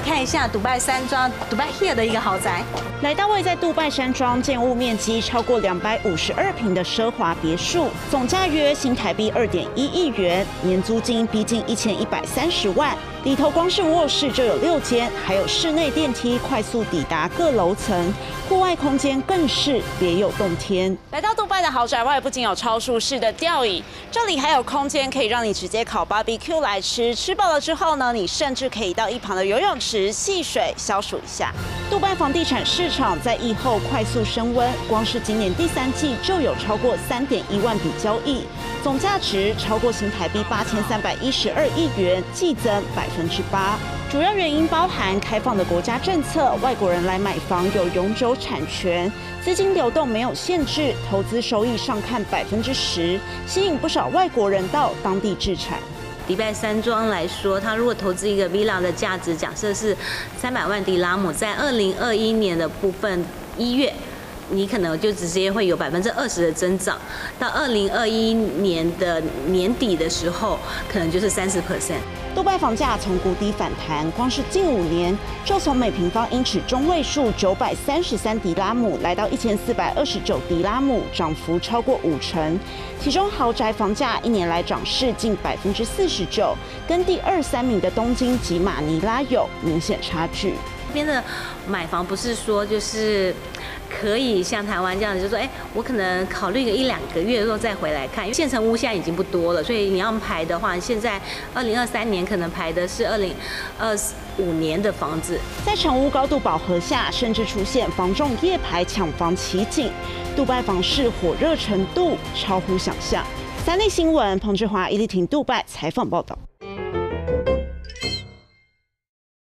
看一下杜拜山庄 Dubai Hill 的一个豪宅。 来到位在杜拜山庄，建物面积超过252平的奢华别墅，总价约新台币2.1亿元，年租金逼近1130万。里头光是卧室就有6间，还有室内电梯快速抵达各楼层，户外空间更是别有洞天。来到杜拜的豪宅外，不仅有超舒适的吊椅，这里还有空间可以让你直接烤 BBQ 来吃。吃饱了之后呢，你甚至可以到一旁的游泳池戏水消暑一下。杜拜房地产市场在疫后快速升温，光是今年第3季就有超过3.1万笔交易，总价值超过新台币8312亿元，季增8%。主要原因包含开放的国家政策，外国人来买房有永久产权，资金流动没有限制，投资收益上看10%，吸引不少外国人到当地置产。 迪拜山庄来说，它如果投资一个 villa 的价值，假设是300万迪拉姆，在2021年的部分1月。你可能就直接会有20%的增长，到2021年的年底的时候，可能就是30%。 杜拜房价从谷底反弹，光是近5年就从每平方英尺中位数933迪拉姆来到1429迪拉姆，涨幅超过50%。其中豪宅房价1年来涨势近49%，跟第2、3名的东京及马尼拉有明显差距。 这边的买房不是说就是可以像台湾这样子，就说我可能考虑个1、2个月之后再回来看，因为现成屋现在已经不多了，所以你要排的话，现在2023年可能排的是2025年的房子。 在成屋高度饱和下，甚至出现房仲夜排抢房奇景，杜拜房市火热程度超乎想象。3立新闻彭志华、伊丽婷杜拜采访报道。